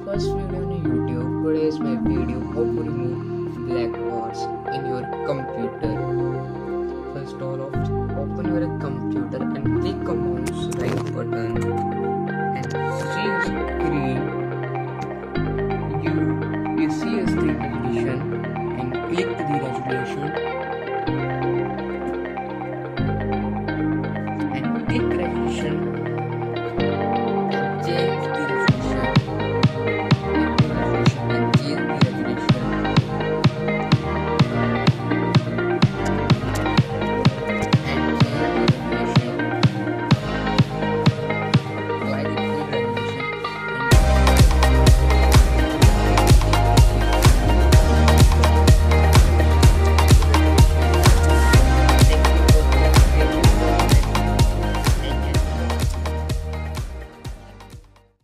first video on YouTube. Today is my video how to remove black bars in your computer. First of all, open your computer and click on mouse right button and